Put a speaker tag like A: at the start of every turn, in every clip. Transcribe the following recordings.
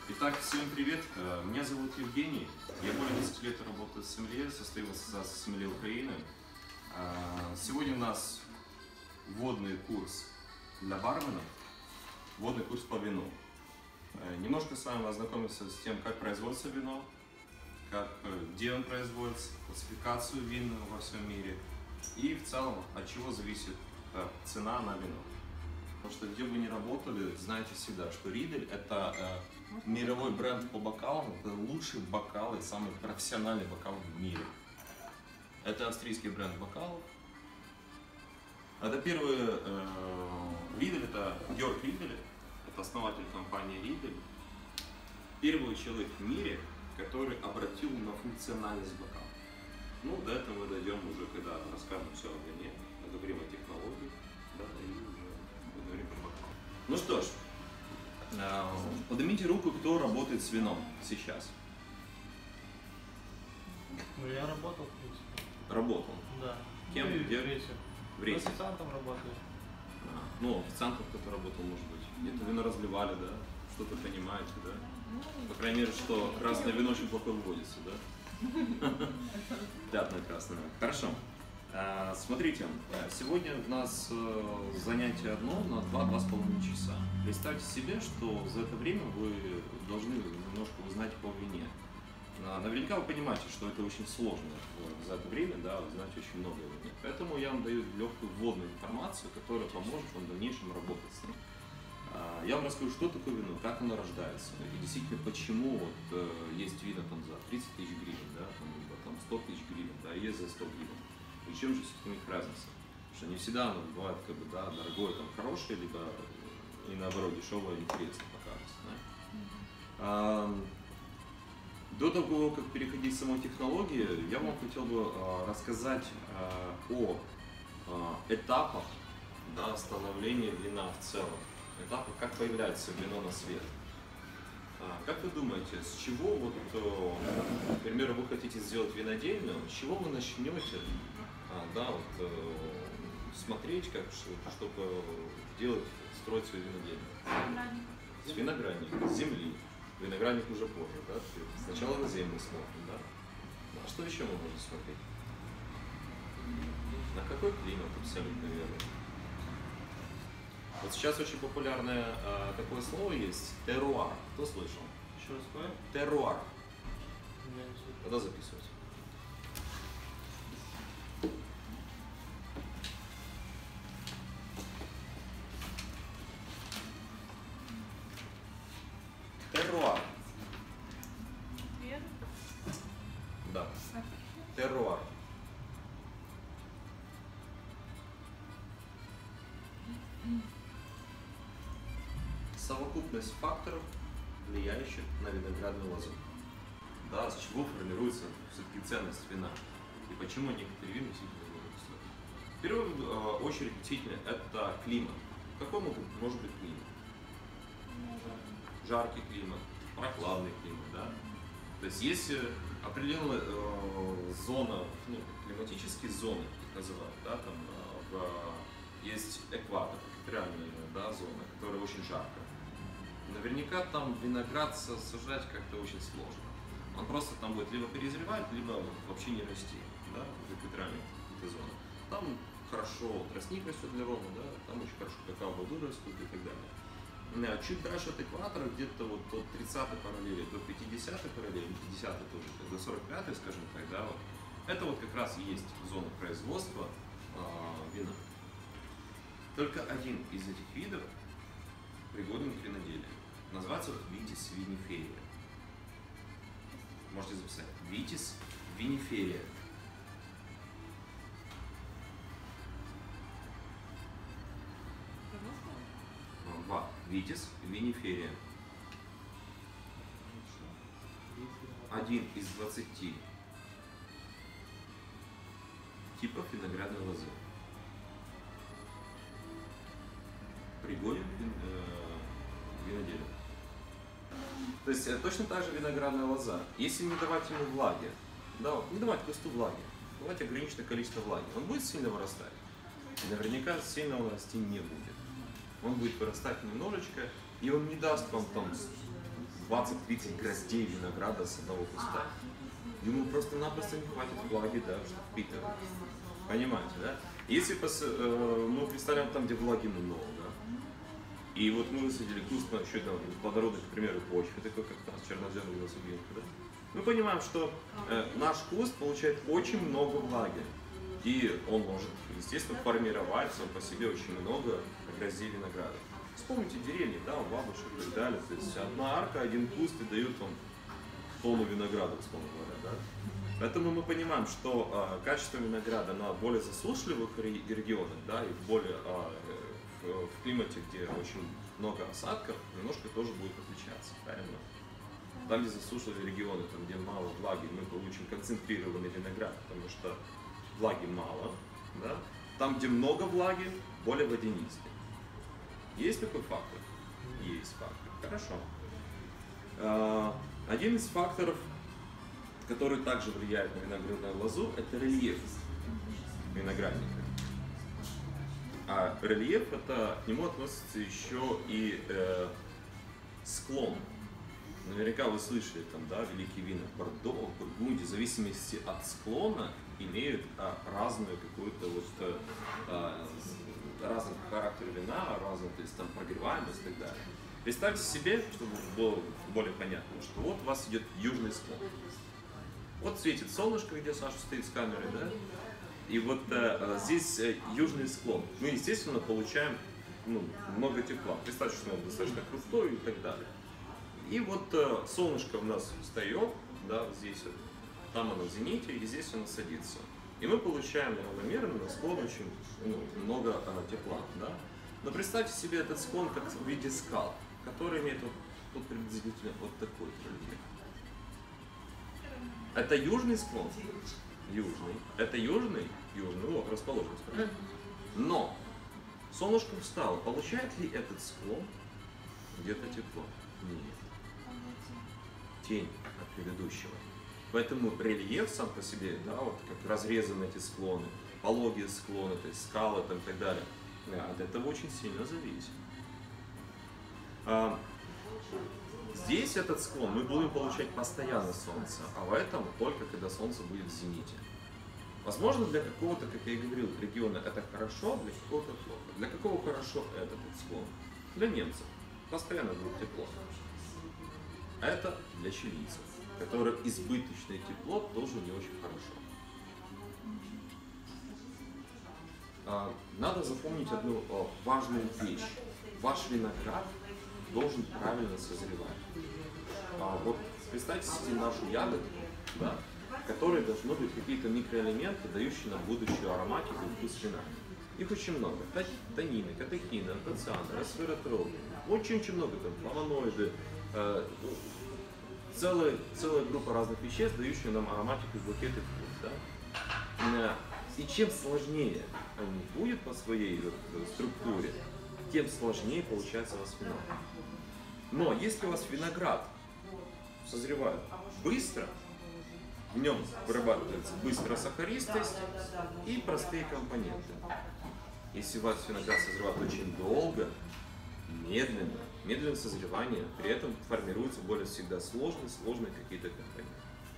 A: Итак, всем привет! Меня зовут Евгений. Я более 10 лет работаю в сомелье, состою в Ассоциации сомелье Украины. Сегодня у нас вводный курс для барменов, вводный курс по вину. Немножко с вами ознакомимся с тем, как производится вино, где он производится, классификацию вин во всем мире и в целом от чего зависит цена на вино. Потому что где бы вы ни работали, знаете всегда, что Ридель это мировой бренд по бокалам, это лучшие бокалы, самые профессиональные бокалы в мире. Это австрийский бренд бокалов. Это первый Ридель, это Йорк Ридель, это основатель компании Ридель. Первый человек в мире, который обратил на функциональность бокала. Ну, до этого мы дойдем уже, когда расскажем все о вине, поговорим о технологии, да, и поговорим про бокал. Ну что ж, поднимите руку, кто работает с вином сейчас.
B: Ну, я работал, в принципе.
A: Работал?
B: Да.
A: Кем?
B: Ну,
A: Где?
B: в Рейсе.
A: В Рейсе.
B: Официантом работаю.
A: Ну, официантом кто-то работал, может быть. Где-то вино разливали, да? Что-то понимаете, да? По крайней мере, что красное вино очень плохо выводится, да? Пятна красное. Хорошо. Смотрите, сегодня у нас занятие одно на 2–2,5 часа. Представьте себе, что за это время вы должны немножко узнать по вине. Наверняка вы понимаете, что это очень сложно за это время, да, узнать очень много о вине. Поэтому я вам даю легкую вводную информацию, которая поможет вам в дальнейшем работать с ним. Я вам расскажу, что такое вино, как оно рождается, и действительно, почему вот, есть вина там, за 30 тысяч гривен, да, там 100 тысяч гривен, да, есть за 100 гривен. И чем же у них разница? Потому что не всегда оно бывает как бы, да, дорогое, там, хорошее, либо и наоборот дешевое, интересно покажется. Да? До того, как переходить к самой технологии, я вам хотел бы рассказать о этапах, да, становления вина в целом. Этапы, как появляется вино на свет. Как вы думаете, с чего, вот, например, вы хотите сделать винодельню, с чего вы начнете, да, вот, смотреть, как, чтобы делать, строить свою винодельню? С виноградника, с земли. Виноградник уже позже, да? Сначала на землю смотрим, да? А что еще мы можем смотреть? На какой климат, абсолютно верно. Вот сейчас очень популярное такое слово есть – теруар. Кто слышал?
B: Еще раз какое?
A: Теруар.
B: Я не слышу.
A: Когда записывать? Теруар. Да. Теруар. Совокупность факторов, влияющих на виноградную лозу. Да, с чего формируется все-таки ценность вина и почему некоторые вина действительно могут стоить. В первую очередь, действительно, это климат. Какой может быть климат? Жаркий климат, прохладный климат, да? То есть есть определенная зона, ну, климатические зоны, их называют, да, там есть экватор, экваториальная, да, зона, которая очень жаркая. Наверняка там виноград сажать как-то очень сложно. Он просто там будет либо перезревать, либо вообще не расти, да, в экваториальной зоне. Там хорошо тростник растет для рома, да, там очень хорошо какао-бобы растут и так далее. Чуть дальше от экватора, где-то вот от 30-й параллели до 50-й параллели, 50-й тоже, до 45-й, скажем так, да, вот, это вот как раз и есть зона производства вина. Только один из этих видов пригоден к виноделию. Называется вот Vitis vinifera. Можете записать. Vitis vinifera. Vitis vinifera. Один из 20 типов виноградной лозы. Пригоден к виноделию. То есть точно так же виноградная лоза. Если не давать ему влаги, да, не давать кусту влаги, давать ограниченное количество влаги, он будет сильно вырастать? Наверняка сильно он расти не будет. Он будет вырастать немножечко, и он не даст вам там 20-30 гроздей винограда с одного куста. Ему просто-напросто не хватит влаги, да, чтобы впитывать. Понимаете, да? Если мы представляем там, где влаги много, и вот мы высадили куст на еще плодородной, к примеру, почве, такой как у нас черноземный велосипед, да? Мы понимаем, что наш куст получает очень много влаги. И он может, естественно, формировать сам по себе очень много гроздей винограда. Вспомните деревни, да, бабушек и так далее. То есть одна арка, один куст и дает вам тонну винограда, условно говоря, да? Поэтому мы понимаем, что качество винограда на более засушливых регионах, да, и в климате, где очень много осадков, немножко тоже будет отличаться, правильно? Там, где засушливые регионы, там, где мало влаги, мы получим концентрированный виноград, потому что влаги мало, да? Там, где много влаги, более водянистый. Есть такой фактор? Есть фактор. Хорошо. Один из факторов, который также влияет на виноградную лозу, это рельеф виноградника. А рельеф, к нему относится еще и склон. Наверняка вы слышали, там, да, великие вина Бордо, Бургундия, в зависимости от склона имеют разную какую-то разный характер вина, разную, то есть там прогреваемость и так далее. Представьте себе, чтобы было более понятно, что вот у вас идет южный склон. Вот светит солнышко, где Саша стоит с камерой, да? И вот здесь южный склон. Мы, естественно, получаем много тепла. Представьте, что он достаточно крутой и так далее. И вот солнышко у нас встает, да, здесь вот, там оно в зените, и здесь оно садится. И мы получаем равномерно на склон очень много тепла, да? Но представьте себе этот склон как в виде скал, который имеет вот приблизительно вот такой рельеф. Это южный склон? Южный. Это южный? Южный, вот, расположенность, правильно? Но солнышко встало. Получает ли этот склон где-то тепло? Нет. Тень от предыдущего. Поэтому рельеф сам по себе, да, вот как разрезаны эти склоны, пологие склоны, то есть скалы там, и так далее, от этого очень сильно зависит. Здесь этот склон мы будем получать постоянно солнце, а в этом только когда солнце будет в зените. Возможно, для какого-то, как я и говорил, региона это хорошо, для какого-то плохо. Для какого хорошо этот склон? Для немцев. Постоянно будет тепло. А это для чилийцев, которым избыточное тепло тоже не очень хорошо. Надо запомнить одну важную вещь. Ваш виноград должен правильно созревать. Вот представьте себе нашу ягоду, да, в которой должны быть какие-то микроэлементы, дающие нам будущую ароматику и вкус вина. Их очень много. Танины, катехины, антоцианы, ресвератрол. Очень много там, флавоноиды. Целая группа разных веществ, дающие нам ароматику, букет и вкус. Да? И чем сложнее он будет по своей структуре, тем сложнее получается у вас вино. Но если у вас виноград созревает быстро, в нем вырабатывается быстро сахаристость и простые компоненты. Если у вас виноград созревает очень долго, медленное созревание, при этом формируются более всегда сложные какие-то компоненты.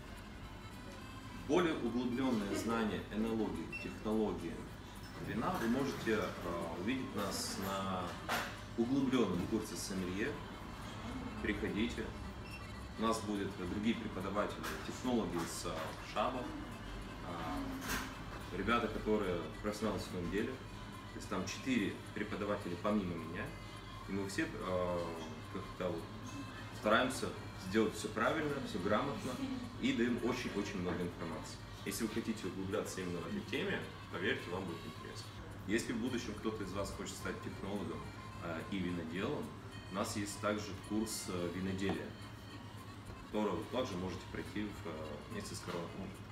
A: Более углубленное знание энологии, технологии вина вы можете увидеть нас на углубленном курсе сомелье. Приходите. У нас будут другие преподаватели, технологи из Шаба, ребята, которые профессионалы в своем деле. То есть там 4 преподавателя помимо меня. И мы все как-то стараемся сделать все правильно, все грамотно и даем очень-очень много информации. Если вы хотите углубляться именно в этой теме, поверьте, вам будет интересно. Если в будущем кто-то из вас хочет стать технологом и виноделом, у нас есть также курс виноделия, который вы также можете пройти вместе с Коронавирусом.